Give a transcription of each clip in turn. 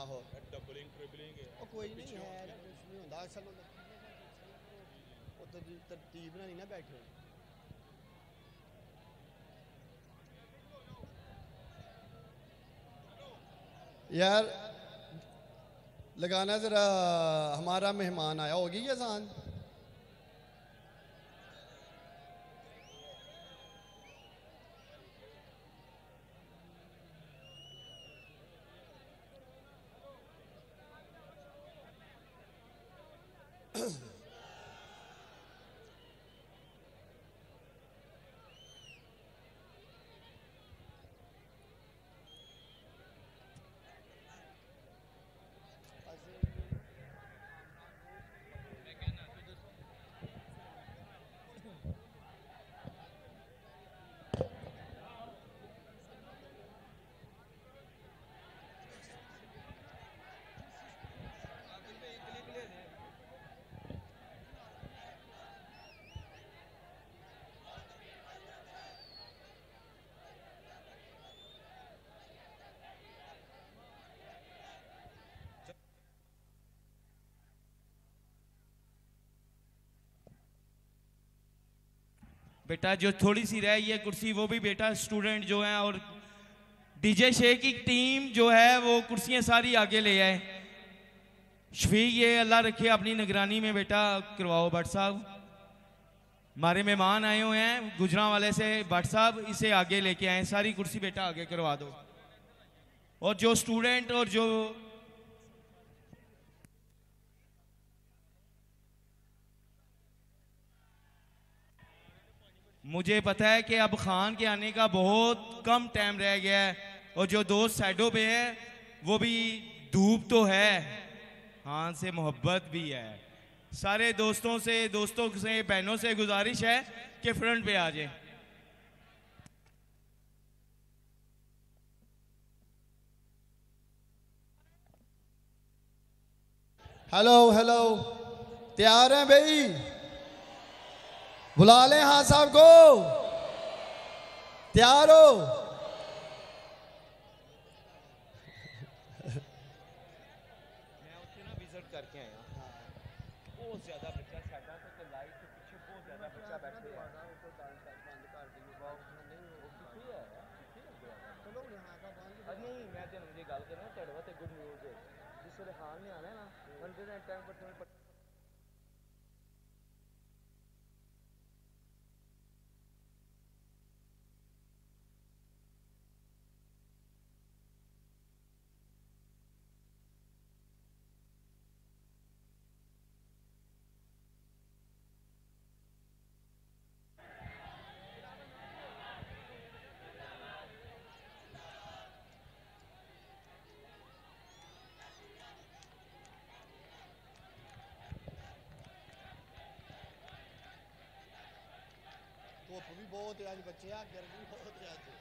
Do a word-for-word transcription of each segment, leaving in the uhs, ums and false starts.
आहो doubling tripling है कोई नहीं है कुछ नहीं होता असल में वो तो तरतीब ना नहीं ना बैठे यार लगाना जरा हमारा मेहमान आया होगी अजान बेटा जो थोड़ी सी रह ये कुर्सी वो भी बेटा स्टूडेंट जो हैं और डीजे शेख की टीम जो है वो कुर्सियां सारी आगे ले आए। शफीक ये अल्लाह रखे अपनी निगरानी में बेटा करवाओ भट्ट साहब। हमारे मेहमान आए हुए हैं गुजरांवाले से, भट्ट साहब इसे आगे लेके आए, सारी कुर्सी बेटा आगे करवा दो। और जो स्टूडेंट और जो मुझे पता है कि अब खान के आने का बहुत कम टाइम रह गया है और जो दोस्त साइडों पे है वो भी धूप तो है, खान से मोहब्बत भी है। सारे दोस्तों से दोस्तों से बहनों से गुजारिश है कि फ्रंट पे आ जाए। हेलो हेलो तैयार हैं भाई? बुला लें हाँ साहब को, तैयार हो? मैं उससे ना विजिट करके आया, बहुत ज्यादा बच्चा साइडा तो लाइट के पीछे बहुत ज्यादा बच्चा बैठे हैं। नहीं मैं तो मुझे गल करना तेरे वास्ते गुड न्यूज़ है, जिस वेले खान ने आना है ना हंड्रेड एंड टेन परसेंट धुप भी बहुत है आज बच्चे, गर्मी बहुत है आज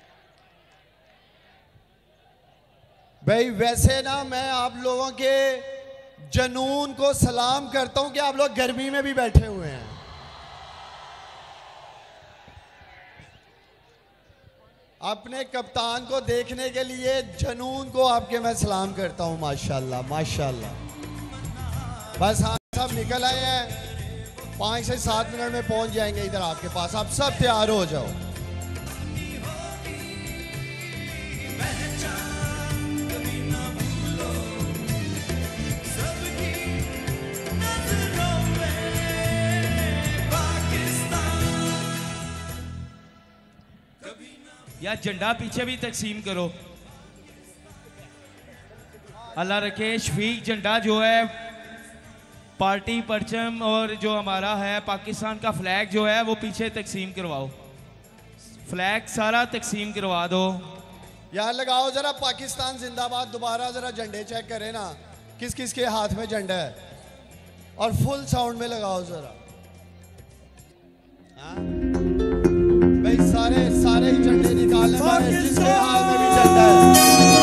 भाई। वैसे ना मैं आप लोगों के जनून को सलाम करता हूं कि आप लोग गर्मी में भी बैठे हुए हैं। अपने कप्तान को देखने के लिए जनून को आपके मैं सलाम करता हूं। माशाल्लाह माशाल्लाह। बस हम सब निकल आए हैं, पाँच से सात मिनट में पहुंच जाएंगे इधर आपके पास। आप सब तैयार हो जाओ। या झंडा पीछे भी तकसीम करो। अल्लाह रखे शफीक झंडा जो है पार्टी परचम और जो हमारा है पाकिस्तान का फ्लैग जो है वो पीछे तकसीम करवाओ। फ्लैग सारा तकसीम करवा दो। यार लगाओ जरा पाकिस्तान जिंदाबाद। दोबारा जरा झंडे चेक करें ना किस किस के हाथ में झंडा है, और फुल साउंड में लगाओ जरा। हाँ भाई सारे सारे ही झंडे निकालने वाले जिसके हाथ में भी झंडा है।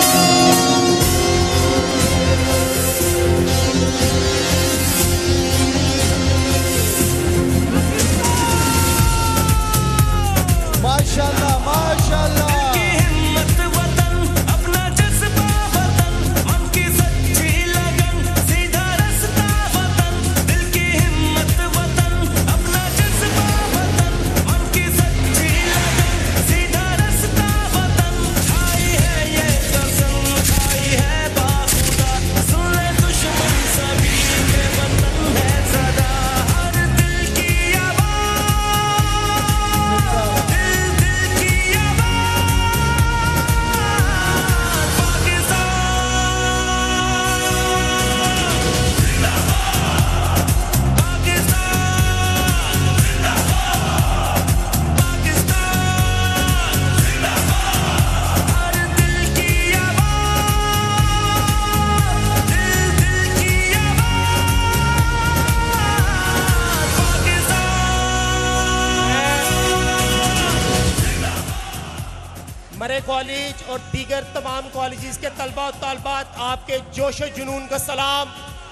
माशाल्लाह माशाल्लाह। हिम्मत वतन अपना जज्बा वतन, मन की कॉलेज और दीगर तमाम कॉलेजेस के तलबा और तालबात, आपके जोश और जुनून का सलाम।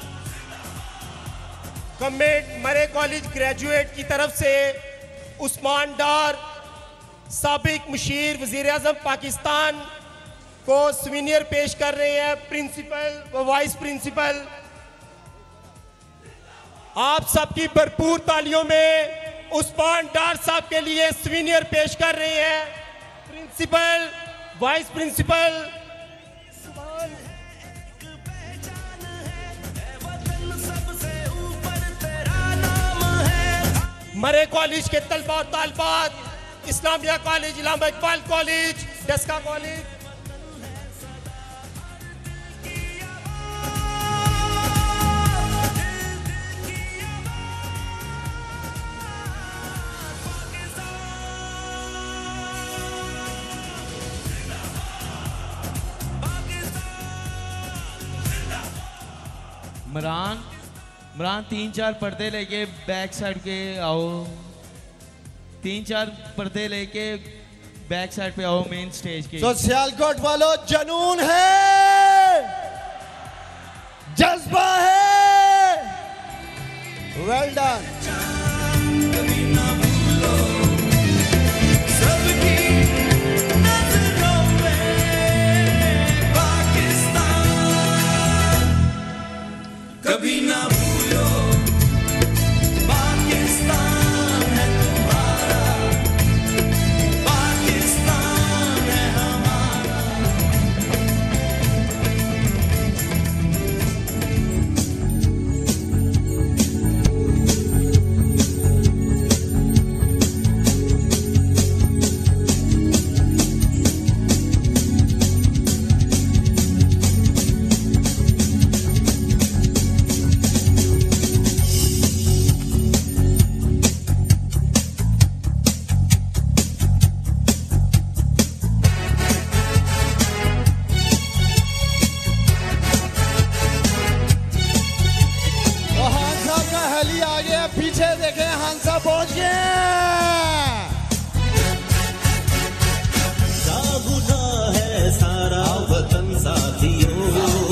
कमेंट मरे कॉलेज ग्रेजुएट की तरफ से उस्मान डार, साबिक मुशीर वजीर आज़म पाकिस्तान को सुवीनियर पेश कर रहे हैं प्रिंसिपल व वाइस प्रिंसिपल। आप सबकी भरपूर तालियों में उस्मान डार साहब के लिए सुवीनियर पेश कर रहे हैं principal, vice principal. Murray college के तलबा और तालबात, Islamia college, Allama Iqbal college, Daska college. मरान मरान तीन चार पर्दे लेके बैक साइड के आओ, तीन चार पर्दे लेके बैक साइड पे आओ मेन स्टेज के। तो सियालकोट वालों, जुनून है, जज्बा है, वेल डन। कभी ना भूलो पाकिस्तान है तुम्हारा, पाकिस्तान है हमारा। पीछे देखें, हांसा पहुंच गए। जाग उठा है सारा वतन साथियों,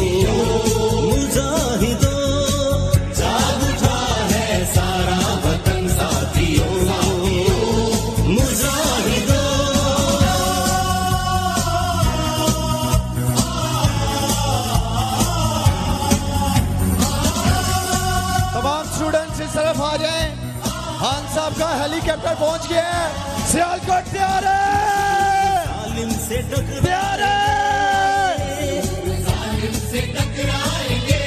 मुजाहिदों, जाग उठा है सारा वतन साथियों, मुजाहिदों। तमाम स्टूडेंट्स इस तरफ आ जाएं। खान साहब का हेलीकॉप्टर पहुंच गया है। सियालकोट तैयार है, जालिम से तैयार है, जालिम से टकराएंगे,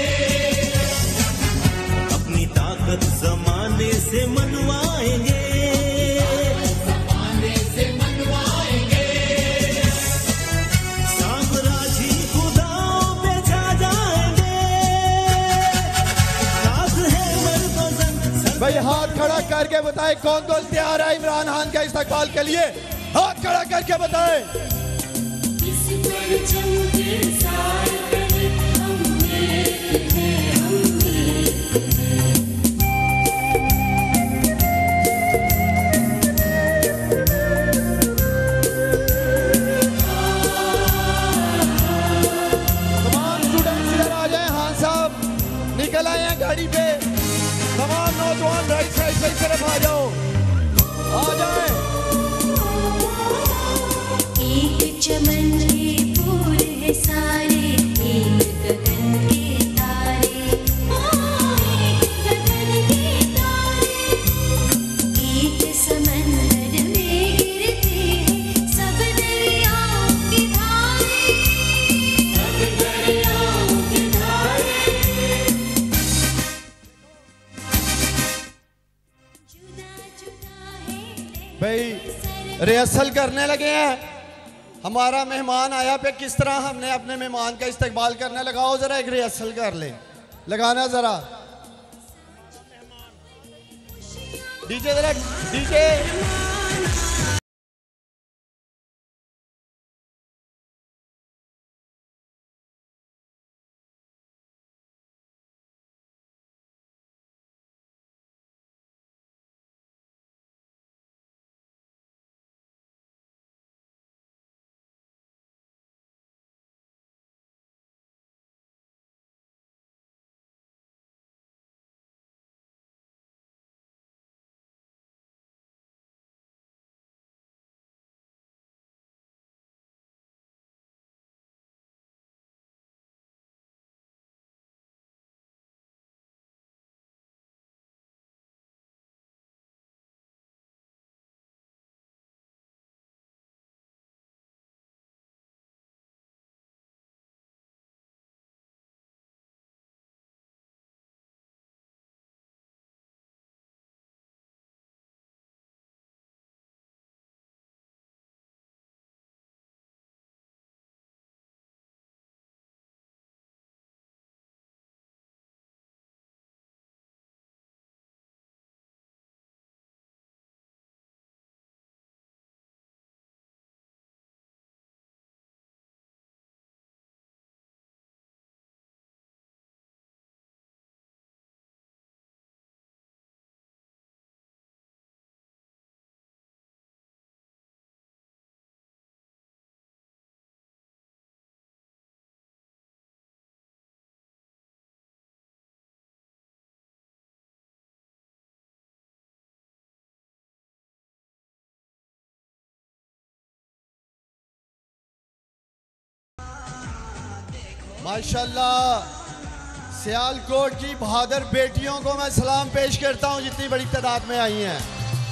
अपनी ताकत जमाने से मनवाएंगे, जमाने से मनवाएंगे, साम्राज्य खुदाओं पे छा जाएंगे, साथ है मर्दों जंग। भाई हाथ खड़ा करके बताएं कौन कौन तैयार है इमरान खान का इस्तकबाल के लिए। हाथ खड़ा करके बताएं। इस परचम के साथ हम एक हैं, हम एक हैं। तमाम स्टूडेंट्स इधर आ जाएं। हाँ साहब निकल आए हैं गाड़ी पे। तमाम नौजवान राइट साइड से इस तरफ आ जाओ, आ जाए। एक चमन के फूल है सारे, एक गगन के तारे, एक गगन के तारे, एक समंदर में गिरते हैं सब दरियाओं की धारे, सब दरियाओं की धारे। जुदा जुदा है भाई रिहर्सल करने लगे हैं। हमारा मेहमान आया पे किस तरह हमने अपने मेहमान का इस्तकबाल करने लगाओ जरा एक रिहर्सल कर ले, लगाना जरा डीजे, जरा डीजे। माशाल्लाह सियालकोट की बहादुर बेटियों को मैं सलाम पेश करता हूं जितनी बड़ी तादाद में आई हैं।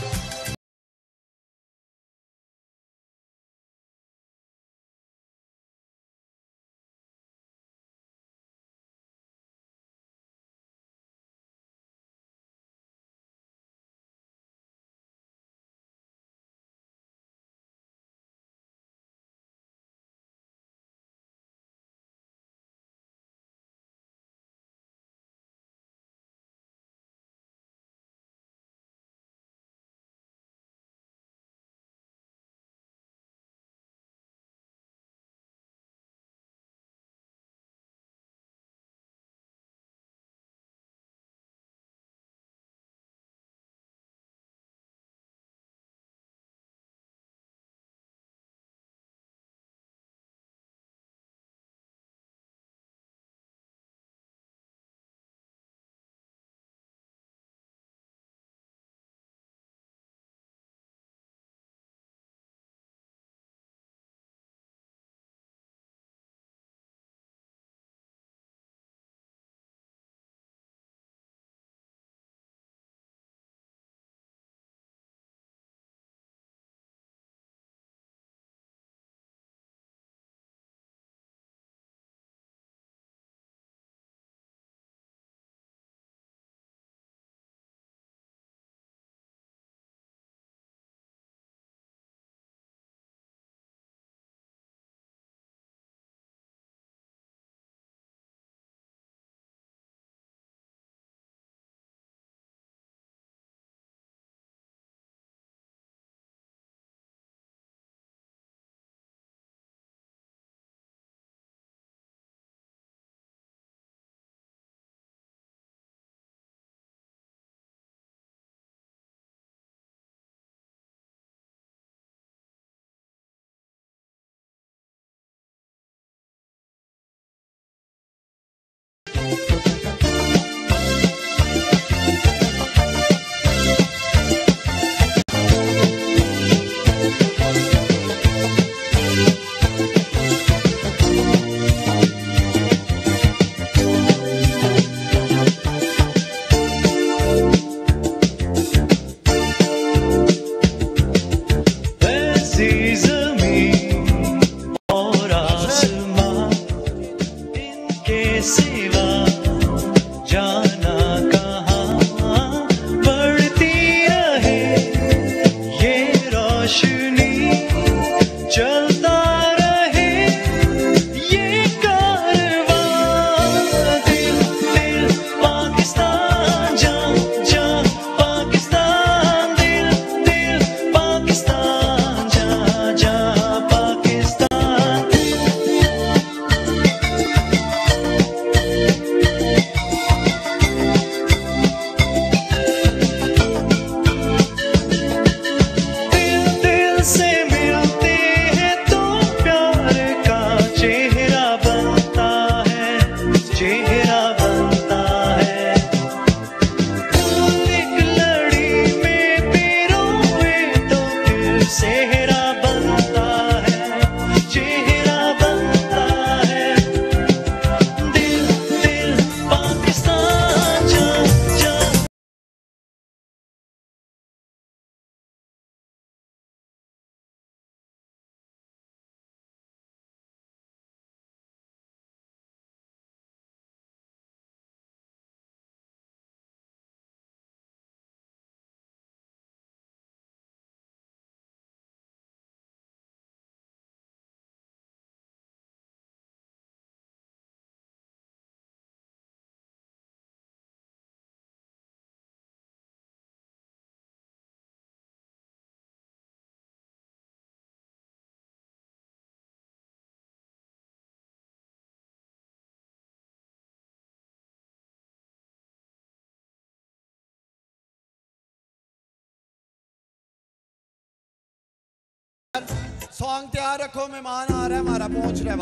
सॉन्ग तैयार रखो, मेहमान आ रहा है हमारा, पहुंच रहा है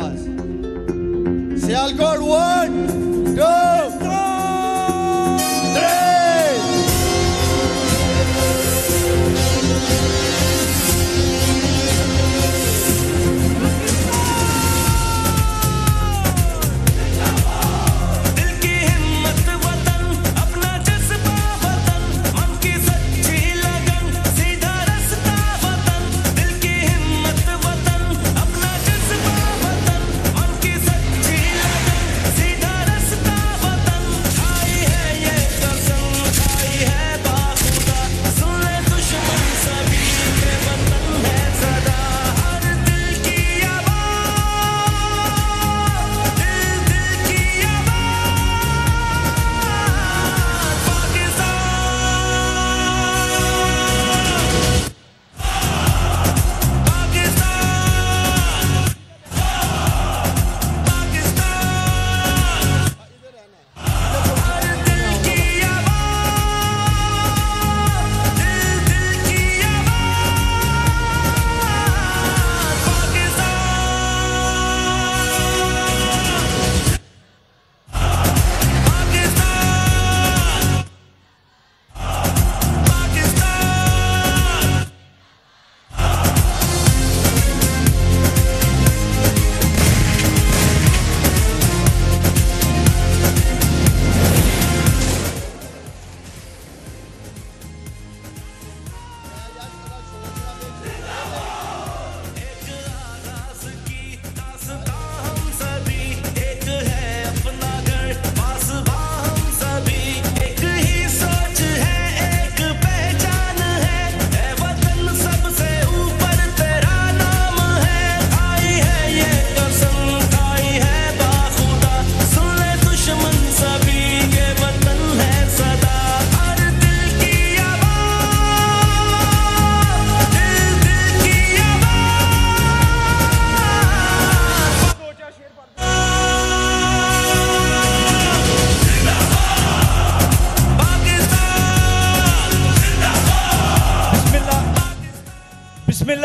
बस। Sialkot one two three.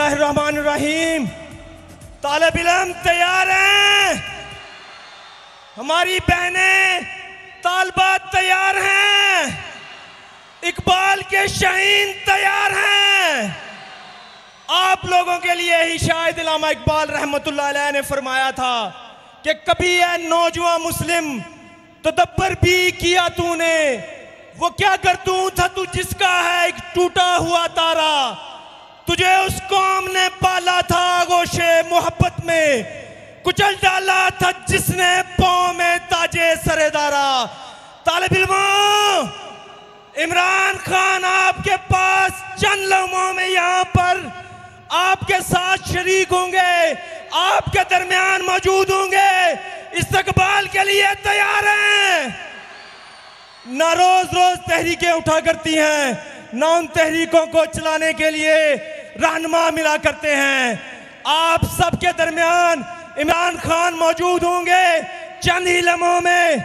बिस्मिल्लाहिर्रहमानिर्रहीम। तालिब इल्म तैयार हैं? हमारी बहनें तालबात तैयार हैं? इकबाल के शहीन तैयार हैं? आप लोगों के लिए ही शायद अल्लामा इकबाल रहमतुल्लाह अलैह ने फरमाया था कि कभी है नौजवान मुस्लिम तदब्बर भी किया तूने, वो क्या करतूं था तू जिसका है एक टूटा हुआ तारा, तुझे उस कौम ने पाला था आगोशे मोहब्बत में, कुचल डाला था जिसने पाँव में ताजे सरेदारा। तालिब इल्मों, इमरान खान आपके पास चंद लम्हों में यहाँ पर आपके साथ शरीक होंगे, आपके दरमियान मौजूद होंगे, इस्तकबाल के लिए तैयार हैं? ना रोज रोज तहरीकें उठा करती हैं, ना उन तहरीकों को चलाने के लिए रहनुमा मिला करते हैं। आप सबके दरमियान इमरान खान मौजूद होंगे चंद ही लम्हों में।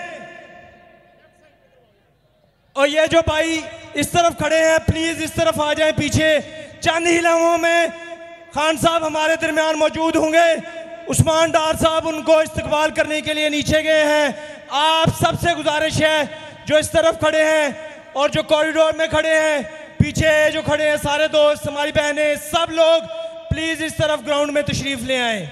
और ये जो भाई इस तरफ खड़े हैं, प्लीज इस तरफ आ जाएं पीछे। चंद ही लम्हों में खान साहब हमारे दरमियान मौजूद होंगे। उस्मान डार साहब उनको इस्तकबाल करने के लिए नीचे गए हैं। आप सबसे गुजारिश है जो इस तरफ खड़े हैं और जो कॉरिडोर में खड़े हैं, पीछे जो खड़े हैं सारे दोस्त, हमारी बहनें, सब लोग प्लीज इस तरफ ग्राउंड में तशरीफ ले आए।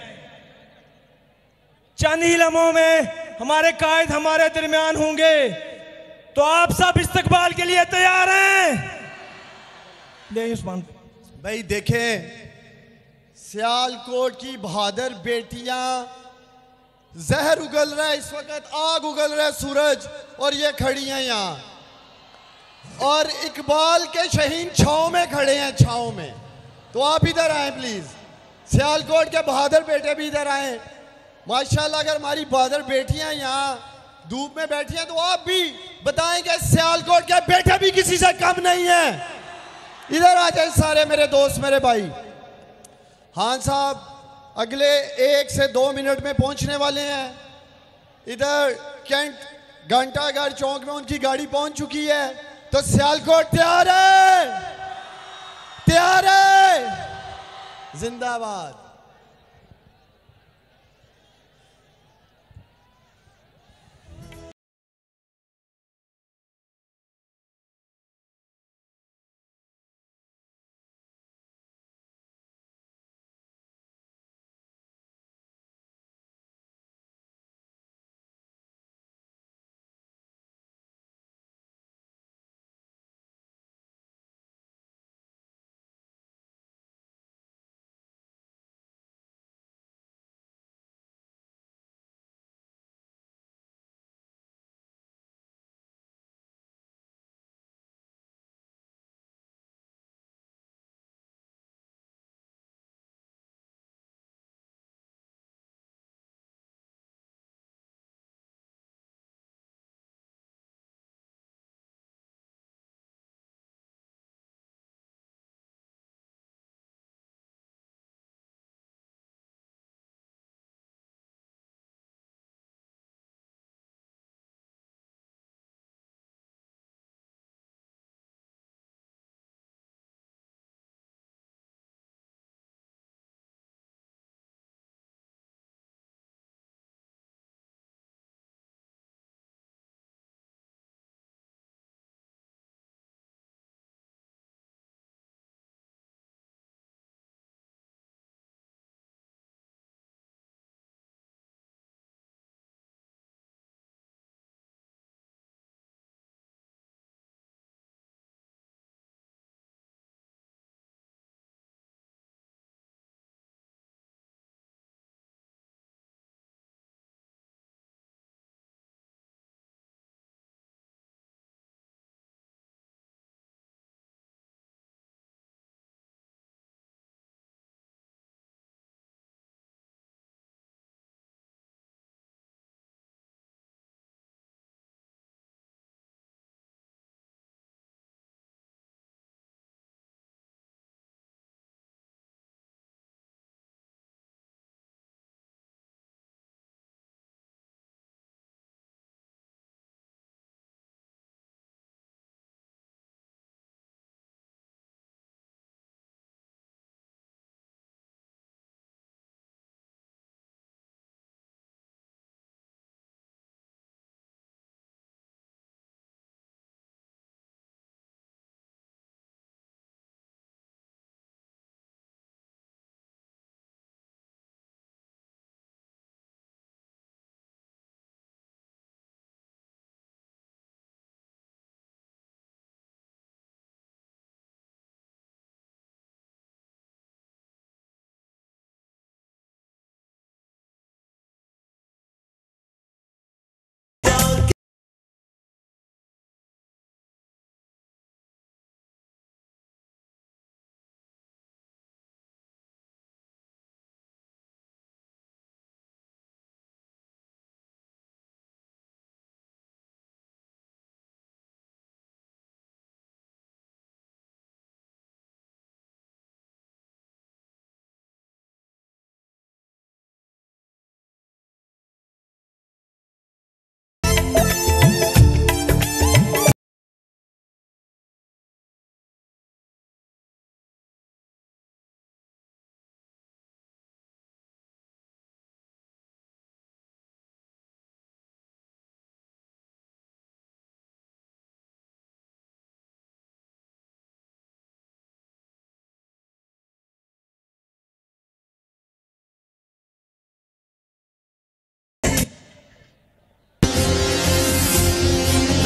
चंद ही लम्हों में हमारे कायद हमारे दरमियान होंगे, तो आप सब इस्तकबाल के लिए तैयार हैं? ले उस्मान भाई देखें, सियालकोट की बहादुर बेटियां, जहर उगल रहा है इस वक्त, आग उगल रहा है सूरज, और ये खड़ी हैं यहाँ। और इकबाल के शहीन छाँव में खड़े हैं, छाँव में। तो आप इधर आए प्लीज, सियालकोट के बहादुर बेटे भी इधर आए। माशाल्लाह, अगर हमारी बहादुर बेटियां यहाँ धूप में बैठी हैं तो आप भी बताएं कि सियालकोट के बेटे भी किसी से कम नहीं है। इधर आ जाए सारे मेरे दोस्त, मेरे भाई। खान साहब अगले एक से दो मिनट में पहुंचने वाले हैं। इधर कैंट घंटाघर चौक में उनकी गाड़ी पहुंच चुकी है। तो सियालकोट तैयार है? तैयार है? जिंदाबाद।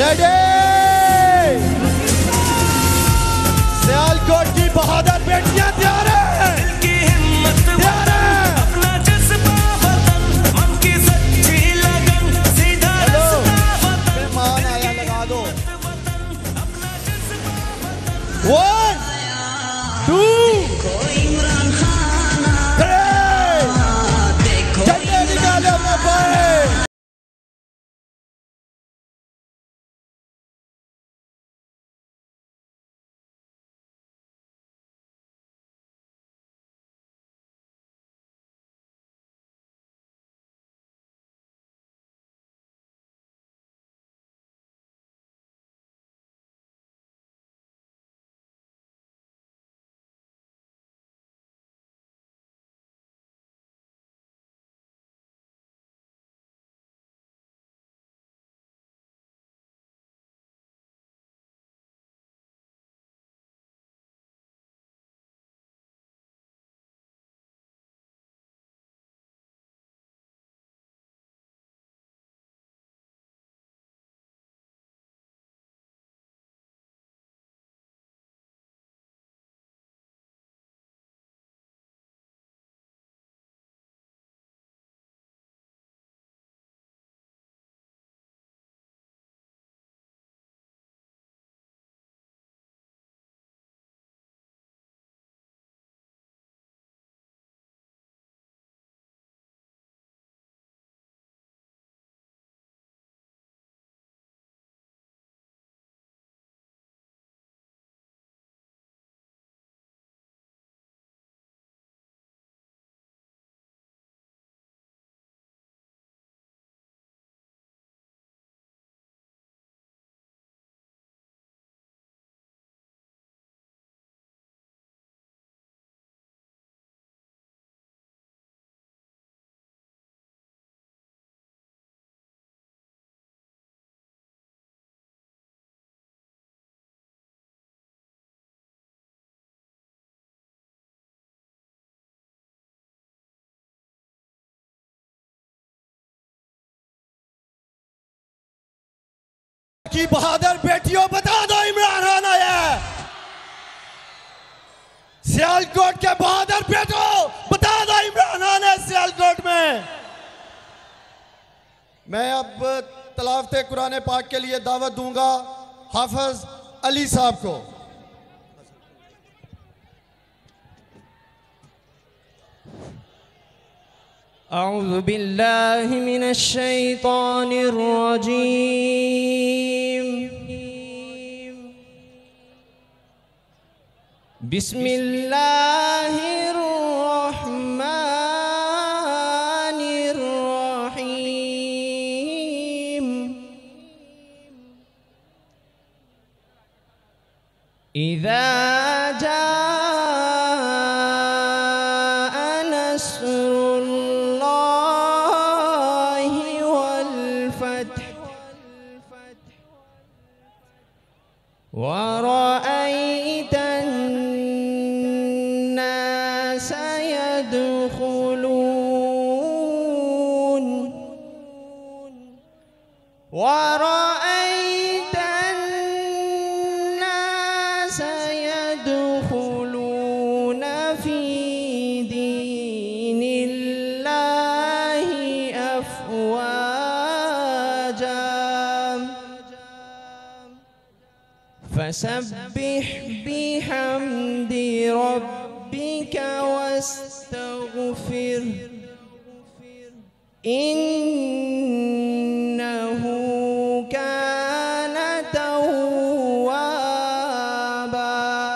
रेडी। सियालकोट की बहादुर बेटियां तैयार है, तैयार है। हेलो, मेहमान आया, लगा दो। वन टू थ्री, झंडे निकाले अपने भाई। की बहादुर बेटियों, बता दो इमरान खान आया है। सियालकोट के बहादुर बेटों, बता दो इमरान खान है सियालकोट में। मैं अब तलावत कुरान पाक के लिए दावत दूंगा हाफिज अली साहब को। अऊज़ु बिल्लाहि मिनश शैतानिर रजीम। बिस्मिल्लाहिर रहमानिर रहीम। इज़ा ورأيت الناس يدخلون ورأيت الناس يدخلون في دين الله أفواجا فسبح بحمد ربك واستغفر إنه كان توابا।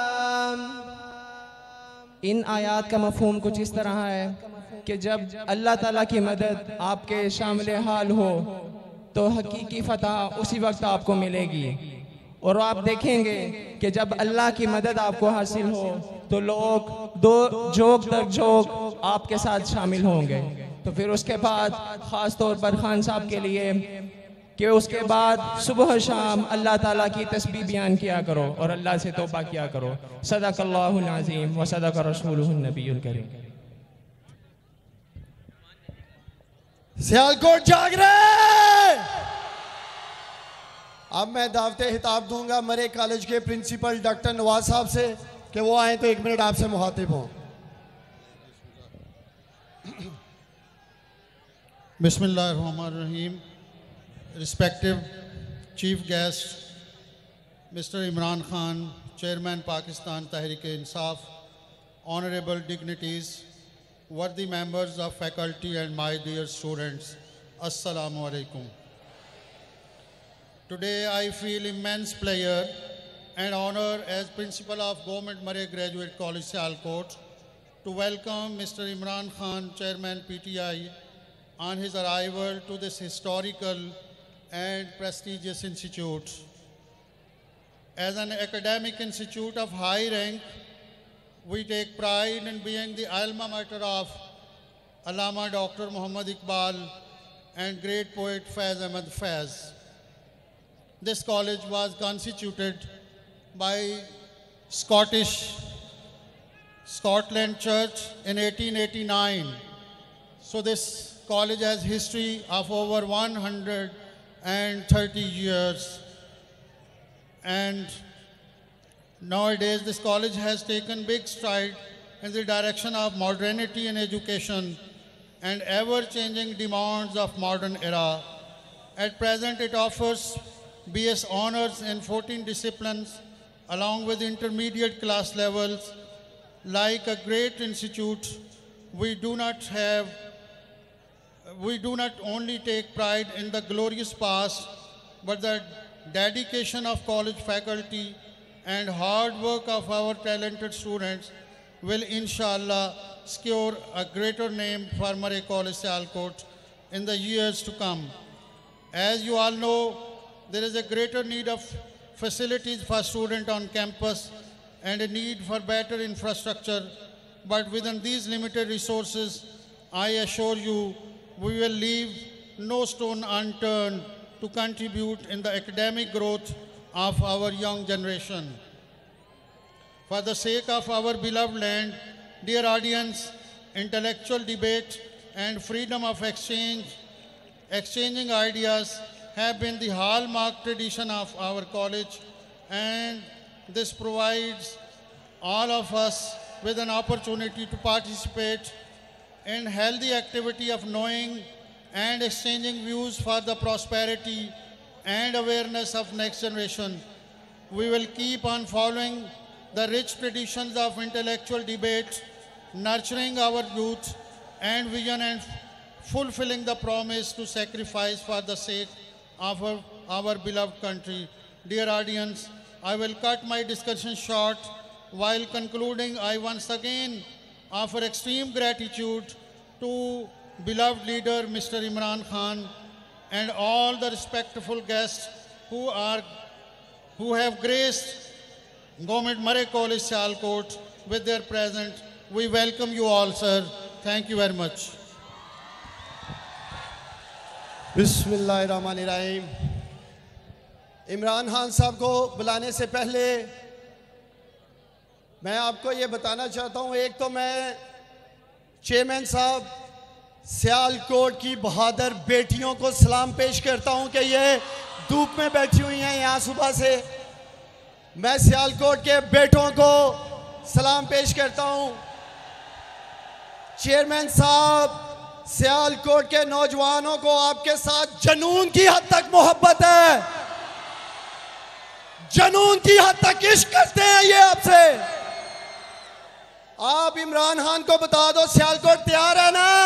इन आयात का मफहूम कुछ इस तरह है कि जब अल्लाह ताला की मदद आपके शामिल हाल हो तो हकीकी फतह उसी वक्त आपको मिलेगी। और आप देखेंगे कि जब अल्लाह की मदद आपको हासिल हो तो लोग दो जोक दर जोक आपके साथ शामिल होंगे। तो फिर उसके बाद ख़ास तौर पर खान साहब के लिए कि उसके बाद सुबह शाम अल्लाह ताला की तस्बीह बयान किया करो और अल्लाह से तौबा किया करो। सदक़ल्लाहुल अज़ीम व सदक़ रसूलुहुन नबियुल करीम। सियालकोट जाग रहे, अब मैं दावत खिताब दूंगा मरे कॉलेज के प्रिंसिपल डॉक्टर नवाज साहब से कि वो आए तो एक मिनट आपसे मुखातिब हों। Bismillahirrahmanirrahim. Respective Chief Guest, Mister Imran Khan, Chairman Pakistan Tehreek-e-Insaf, honorable dignitaries, worthy members of faculty and my dear students, Assalamu alaikum. Today I feel immense pleasure and honor as Principal of Government Murray Graduate College, Sialkot, to welcome Mister Imran Khan, Chairman P T I, on his arrival to this historical and prestigious institute. As an academic institute of high rank, we take pride in being the alma mater of Allama Doctor Muhammad Iqbal and great poet Faiz Ahmad Faiz. This college was constituted by Scottish Scotland Church in eighteen eighty-nine. So this college has history of over one hundred thirty years, and nowadays this college has taken big stride in the direction of modernity in education and ever-changing demands of modern era. At present it offers B S honors in fourteen disciplines along with intermediate class levels. Like a great institute, we do not have We do not only take pride in the glorious past, but the dedication of college faculty and hard work of our talented students will inshallah secure a greater name for Murray College, Sialkot in the years to come. As you all know, there is a greater need of facilities for students on campus and a need for better infrastructure, but within these limited resources, I assure you, we will leave no stone unturned to contribute in the academic growth of our young generation. For the sake of our beloved land, dear audience, intellectual debate and freedom of exchange, exchanging ideas have been the hallmark tradition of our college, and this provides all of us with an opportunity to participate in healthy activity of knowing and exchanging views for the prosperity and awareness of next generation. We will keep on following the rich traditions of intellectual debate, nurturing our youth and vision and fulfilling the promise to sacrifice for the sake of our, our beloved country. Dear audience, I will cut my discussion short. While concluding, I once again offer extreme gratitude to beloved leader Mister Imran Khan and all the respectful guests who are who have graced Government Murray College, Sialkot with their presence. We welcome you all, sir. Thank you very much. बिस्मिल्लाहिर्रहमानिर्रहीम। इमरान खान साहब को बुलाने से पहले मैं आपको ये बताना चाहता हूँ, एक तो मैं चेयरमैन साहब सियालकोट की बहादुर बेटियों को सलाम पेश करता हूँ कि ये धूप में बैठी हुई हैं यहाँ सुबह से। मैं सियालकोट के बेटों को सलाम पेश करता हूँ। चेयरमैन साहब, सियालकोट के नौजवानों को आपके साथ जनून की हद तक मोहब्बत है, जनून की हद तक इश्क करते हैं ये आपसे। आप इमरान खान को बता दो सियालकोट तैयार है ना।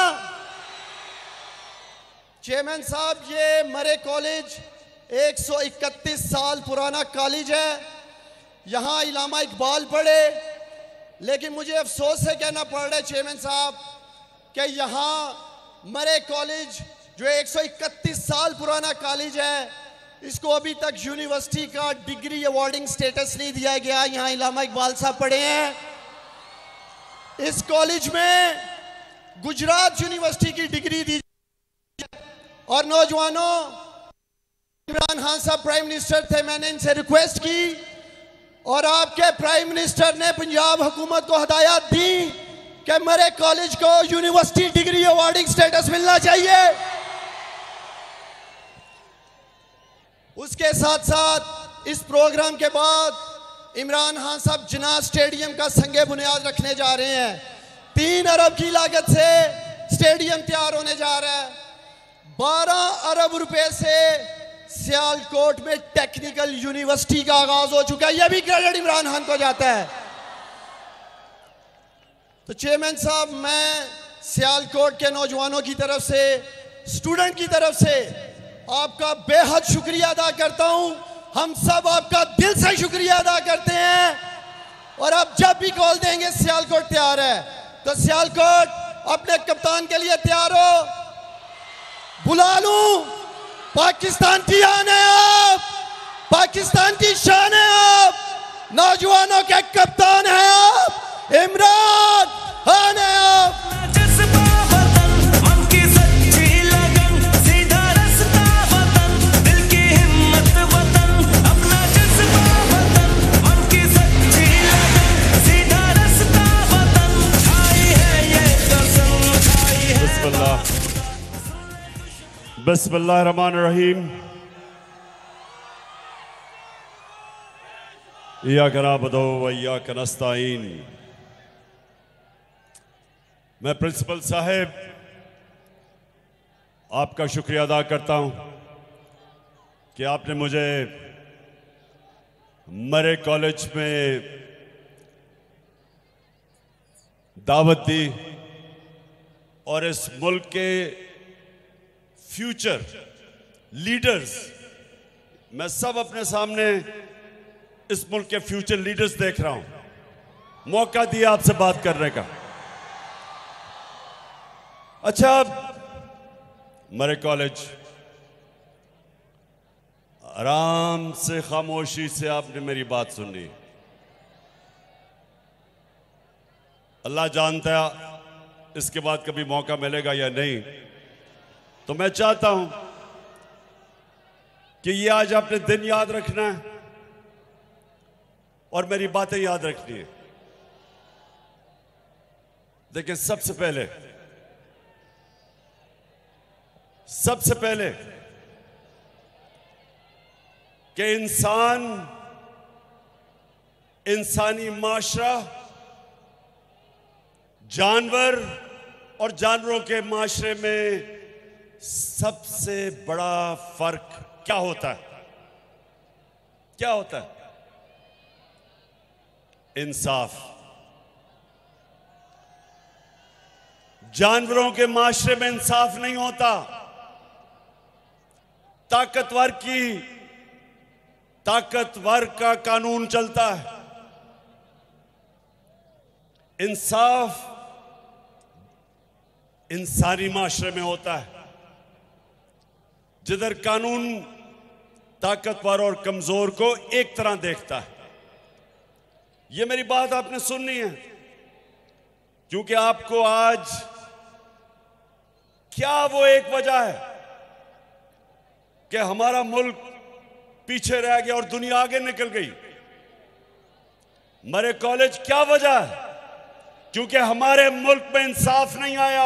चेयरमैन साहब, ये मरे कॉलेज एक सौ इकतीस साल पुराना कॉलेज है। यहाँ इलामा इकबाल पढ़े, लेकिन मुझे अफसोस से कहना पड़ रहा है चेयरमैन साहब कि यहाँ मरे कॉलेज जो एक सौ इकतीस साल पुराना कॉलेज है, इसको अभी तक यूनिवर्सिटी का डिग्री अवार्डिंग स्टेटस नहीं दिया गया। यहाँ इलामा इकबाल साहब पढ़े हैं। इस कॉलेज में गुजरात यूनिवर्सिटी की डिग्री दी। और नौजवानों, इमरान खान साहब प्राइम मिनिस्टर थे, मैंने इनसे रिक्वेस्ट की और आपके प्राइम मिनिस्टर ने पंजाब हुकूमत को हदायत दी कि मरे कॉलेज को यूनिवर्सिटी डिग्री अवार्डिंग स्टेटस मिलना चाहिए। उसके साथ साथ इस प्रोग्राम के बाद इमरान खान साहब जिन्ना स्टेडियम का संगे बुनियाद रखने जा रहे हैं। तीन अरब की लागत से स्टेडियम तैयार होने जा रहा है। बारह अरब रुपए से सियालकोट में टेक्निकल यूनिवर्सिटी का आगाज हो चुका है। यह भी क्रेडिट इमरान खान को जाता है। तो चेयरमैन साहब, मैं सियालकोट के नौजवानों की तरफ से, स्टूडेंट की तरफ से आपका बेहद शुक्रिया अदा करता हूं। हम सब आपका दिल से शुक्रिया अदा करते हैं। और आप जब भी कॉल देंगे सियालकोट तैयार है। तो सियालकोट अपने कप्तान के लिए तैयार हो? बुला लूं? पाकिस्तान की आन है आप, पाकिस्तान की शान है आप, नौजवानों के कप्तान हैं आप, इमरान खान है आप। बिस्मिल्लाहिर्रहमानिर्रहीम। इय्याका नअबुदु व इय्याका नस्तईन। मैं प्रिंसिपल साहब आपका शुक्रिया अदा करता हूं कि आपने मुझे मरे कॉलेज में दावत दी और इस मुल्क के फ्यूचर लीडर्स, मैं सब अपने सामने इस मुल्क के फ्यूचर लीडर्स देख रहा हूं, मौका दिया आपसे बात करने का। अच्छा, मरे कॉलेज आराम से खामोशी से आपने मेरी बात सुनी। अल्लाह जानता है इसके बाद कभी मौका मिलेगा या नहीं। तो मैं चाहता हूं कि ये आज आपने दिन याद रखना है और मेरी बातें याद रखनी है। देखिए, सबसे पहले सबसे पहले कि इंसान, इंसानी माशरा, जानवर और जानवरों के माशरे में सबसे बड़ा फर्क क्या होता है? क्या होता है? इंसाफ। जानवरों के माशरे में इंसाफ नहीं होता। ताकतवर की ताकतवर का कानून चलता है। इंसाफ इंसानी माशरे में होता है, जिधर कानून ताकतवर और कमजोर को एक तरह देखता है। यह मेरी बात आपने सुननी है, क्योंकि आपको आज क्या वो एक वजह है कि हमारा मुल्क पीछे रह गया और दुनिया आगे निकल गई। मरे कॉलेज क्या वजह है? क्योंकि हमारे मुल्क में इंसाफ नहीं आया।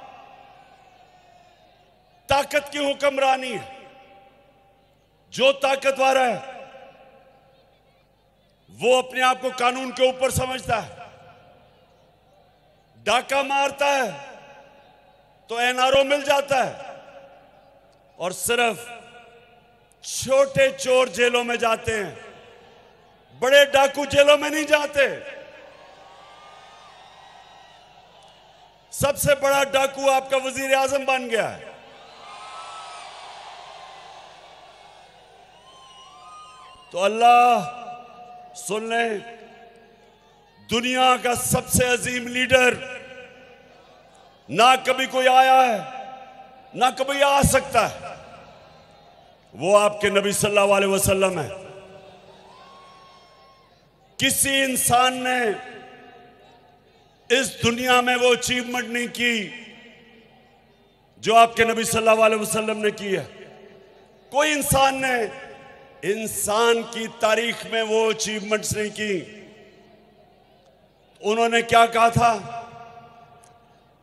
ताकत की हुक्मरानी है। जो ताकतवर है वो अपने आप को कानून के ऊपर समझता है। डाका मारता है तो एनआरओ मिल जाता है और सिर्फ छोटे चोर जेलों में जाते हैं, बड़े डाकू जेलों में नहीं जाते। सबसे बड़ा डाकू आपका वजीर आजम बन गया है। तो अल्लाह सुन ले, दुनिया का सबसे अजीम लीडर ना कभी कोई आया है, ना कभी आ सकता है, वो आपके नबी सल्लल्लाहु अलैहि वसल्लम है। किसी इंसान ने इस दुनिया में वो अचीवमेंट नहीं की जो आपके नबी सल्लल्लाहु अलैहि वसल्लम ने की है। कोई इंसान ने इंसान की तारीख में वो अचीवमेंट्स नहीं की। उन्होंने क्या कहा था?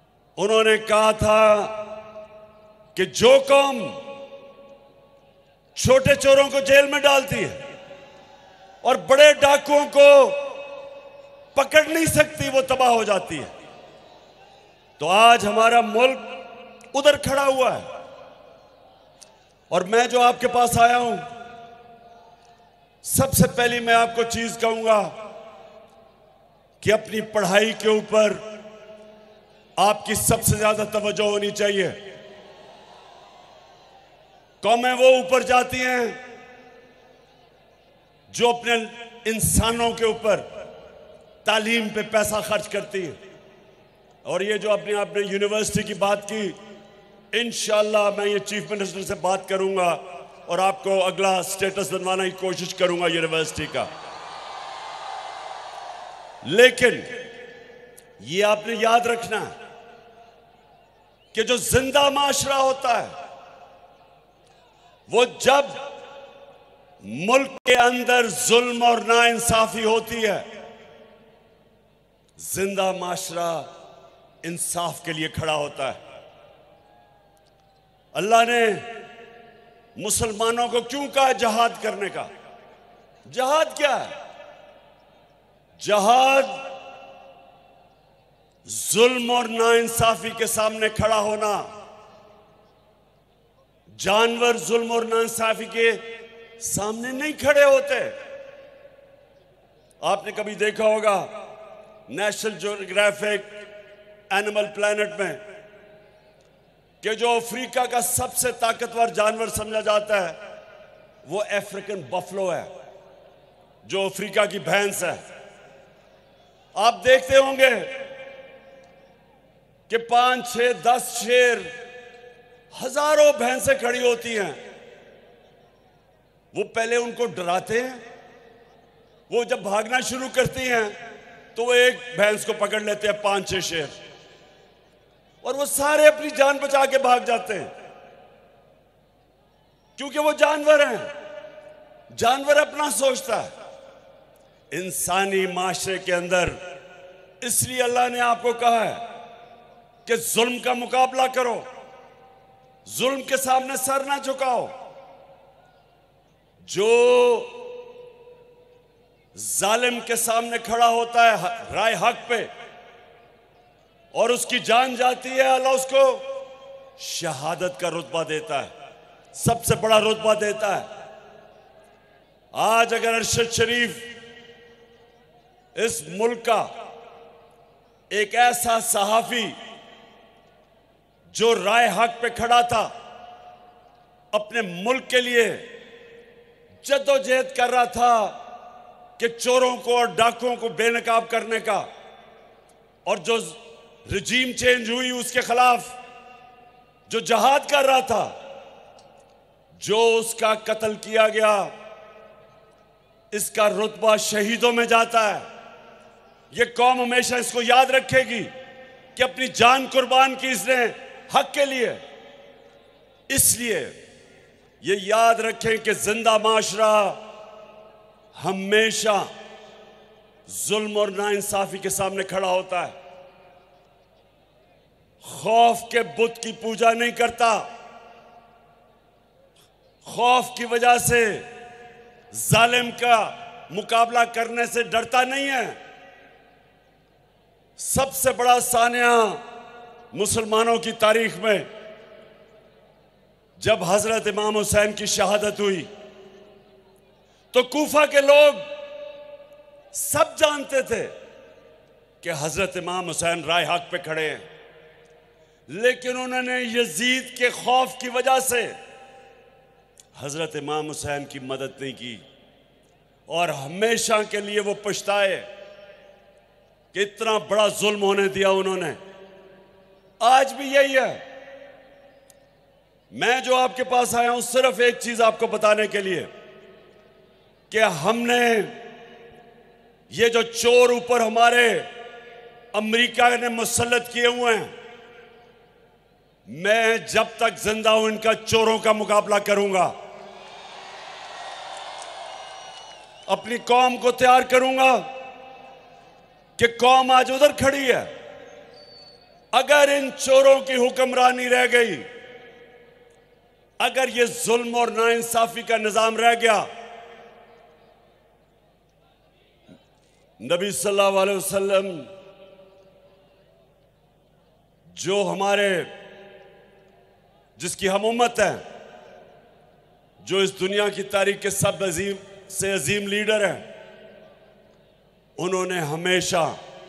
उन्होंने कहा था कि जो कौम छोटे चोरों को जेल में डालती है और बड़े डाकुओं को पकड़ नहीं सकती, वो तबाह हो जाती है। तो आज हमारा मुल्क उधर खड़ा हुआ है और मैं जो आपके पास आया हूं, सबसे पहली मैं आपको चीज कहूंगा कि अपनी पढ़ाई के ऊपर आपकी सबसे ज्यादा तवज्जो होनी चाहिए। कौमें वो ऊपर जाती हैं जो अपने इंसानों के ऊपर तालीम पे पैसा खर्च करती है। और ये जो अपने आपने यूनिवर्सिटी की बात की, इंशाल्लाह मैं ये चीफ मिनिस्टर से बात करूंगा और आपको अगला स्टेटस बनवाने की कोशिश करूंगा यूनिवर्सिटी का। लेकिन ये आपने याद रखना है कि जो जिंदा माशरा होता है वो जब मुल्क के अंदर जुल्म और नाइंसाफी होती है, जिंदा माशरा इंसाफ के लिए खड़ा होता है। अल्लाह ने मुसलमानों को क्यों कहा जहाद करने का? जहाद क्या है? जहाद जुल्म और नाइंसाफी के सामने खड़ा होना। जानवर जुल्म और नाइंसाफी के सामने नहीं खड़े होते। आपने कभी देखा होगा नेशनल ज्योग्राफिक एनिमल प्लैनेट में कि जो अफ्रीका का सबसे ताकतवर जानवर समझा जाता है वो अफ्रीकन बफलो है, जो अफ्रीका की भैंस है। आप देखते होंगे कि पांच छह दस शेर, हजारों भैंसें खड़ी होती हैं। वो पहले उनको डराते हैं, वो जब भागना शुरू करती हैं तो वो एक भैंस को पकड़ लेते हैं, पांच छह शेर, और वो सारे अपनी जान बचा के भाग जाते हैं, क्योंकि वो जानवर हैं। जानवर अपना सोचता है। इंसानी माशरे के अंदर इसलिए अल्लाह ने आपको कहा है कि जुल्म का मुकाबला करो, जुल्म के सामने सर ना झुकाओ। जो जालिम के सामने खड़ा होता है राय हक पे और उसकी जान जाती है, अल्लाह उसको शहादत का रुतबा देता है, सबसे बड़ा रुतबा देता है। आज अगर अरशद शरीफ इस मुल्क का एक ऐसा सहाफी जो राय हक पे खड़ा था, अपने मुल्क के लिए जद्दोजहद कर रहा था कि चोरों को और डाकुओं को बेनकाब करने का, और जो रिजीम चेंज हुई उसके खिलाफ जो जहाद कर रहा था, जो उसका कत्ल किया गया, इसका रुतबा शहीदों में जाता है। ये कौम हमेशा इसको याद रखेगी कि अपनी जान कुर्बान की इसने हक के लिए। इसलिए ये याद रखें कि जिंदा माशरा हमेशा जुल्म और नाइंसाफी के सामने खड़ा होता है। खौफ के बुत की पूजा नहीं करता, खौफ की वजह से जालिम का मुकाबला करने से डरता नहीं है। सबसे बड़ा सानिया मुसलमानों की तारीख में जब हजरत इमाम हुसैन की शहादत हुई तो कूफा के लोग सब जानते थे कि हजरत इमाम हुसैन राय हक पे खड़े हैं, लेकिन उन्होंने यजीद के खौफ की वजह से हजरत इमाम हुसैन की मदद नहीं की और हमेशा के लिए वो पछताए कि इतना बड़ा जुल्म होने दिया उन्होंने। आज भी यही है। मैं जो आपके पास आया हूं सिर्फ एक चीज आपको बताने के लिए कि हमने ये जो चोर ऊपर हमारे अमेरिका ने मुसल्लत किए हुए हैं, मैं जब तक जिंदा हूं इनका चोरों का मुकाबला करूंगा, अपनी कौम को तैयार करूंगा कि कौम आज उधर खड़ी है। अगर इन चोरों की हुक्मरानी रह गई अगर ये जुल्म और नाइंसाफी का निजाम रह गया, नबी सल्लल्लाहु अलैहि वसल्लम जो हमारे जिसकी हम उम्मत हैं, जो इस दुनिया की तारीख के सब अजीम से अजीम लीडर हैं, उन्होंने हमेशा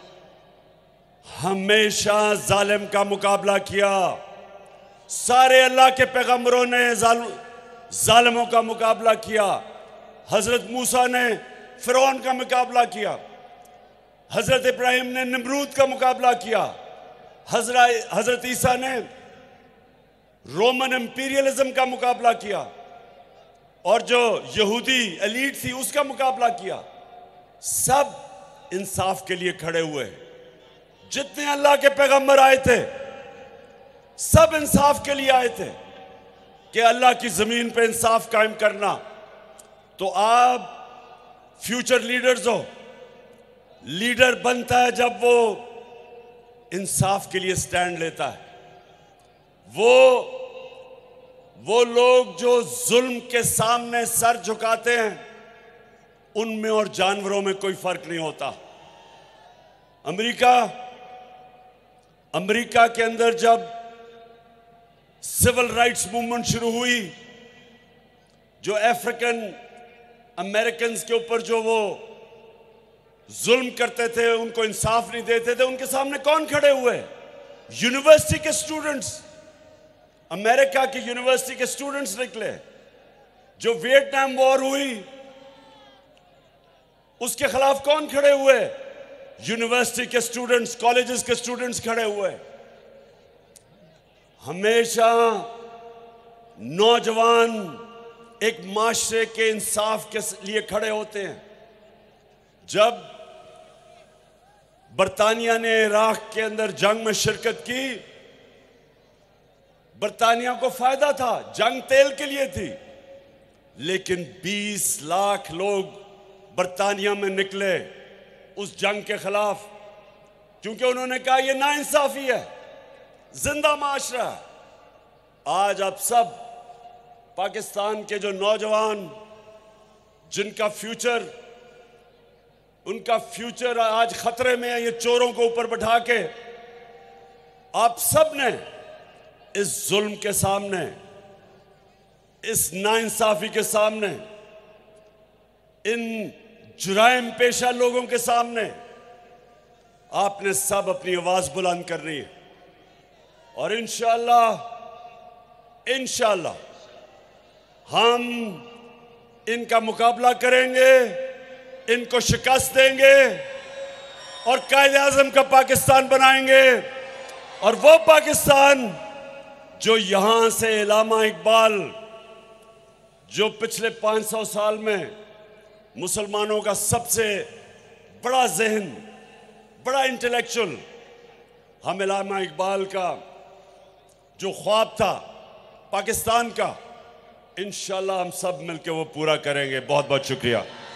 हमेशा जालिम का मुकाबला किया। सारे अल्लाह के पैगंबरों ने जालिमों का मुकाबला किया। हजरत मूसा ने फिरौन का मुकाबला किया, हजरत इब्राहिम ने नमरूद का मुकाबला किया, हजरत हजरत ईसा ने रोमन इंपीरियलिज्म का मुकाबला किया, और जो यहूदी एलीट थी उसका मुकाबला किया। सब इंसाफ के लिए खड़े हुए। जितने अल्लाह के पैगंबर आए थे सब इंसाफ के लिए आए थे कि अल्लाह की जमीन पे इंसाफ कायम करना। तो आप फ्यूचर लीडर्स हो। लीडर बनता है जब वो इंसाफ के लिए स्टैंड लेता है। वो वो लोग जो जुल्म के सामने सर झुकाते हैं, उनमें और जानवरों में कोई फर्क नहीं होता। अमेरिका अमेरिका के अंदर जब सिविल राइट्स मूवमेंट शुरू हुई, जो अफ्रीकन अमेरिकन के ऊपर जो वो जुल्म करते थे, उनको इंसाफ नहीं देते थे, उनके सामने कौन खड़े हुए? यूनिवर्सिटी के स्टूडेंट्स, अमेरिका की यूनिवर्सिटी के स्टूडेंट्स निकले। जो वियतनाम वॉर हुई उसके खिलाफ कौन खड़े हुए? यूनिवर्सिटी के स्टूडेंट्स, कॉलेजेस के स्टूडेंट्स खड़े हुए। हमेशा नौजवान एक माशरे के इंसाफ के लिए खड़े होते हैं। जब बरतानिया ने इराक के अंदर जंग में शिरकत की, बरतानिया को फायदा था, जंग तेल के लिए थी, लेकिन बीस लाख लोग बरतानिया में निकले उस जंग के खिलाफ, क्योंकि उन्होंने कहा यह नाइंसाफी है, जिंदा माशरा। आज आप सब पाकिस्तान के जो नौजवान, जिनका फ्यूचर उनका फ्यूचर आज खतरे में है, ये चोरों को ऊपर बैठा के आप सब ने इस जुल्म के सामने, इस नाइंसाफी के सामने, इन जुराइम पेशा लोगों के सामने आपने सब अपनी आवाज बुलंद करनी है। और इंशाअल्लाह इंशाअल्लाह हम इनका मुकाबला करेंगे, इनको शिकस्त देंगे और कायदे आज़म का पाकिस्तान बनाएंगे। और वो पाकिस्तान जो यहां से इलामा इकबाल, जो पिछले पाँच सौ साल में मुसलमानों का सबसे बड़ा जहन, बड़ा इंटेलेक्चुअल, हम इलामा इकबाल का जो ख्वाब था पाकिस्तान का, इंशाल्लाह हम सब मिलकर वो पूरा करेंगे। बहुत बहुत शुक्रिया।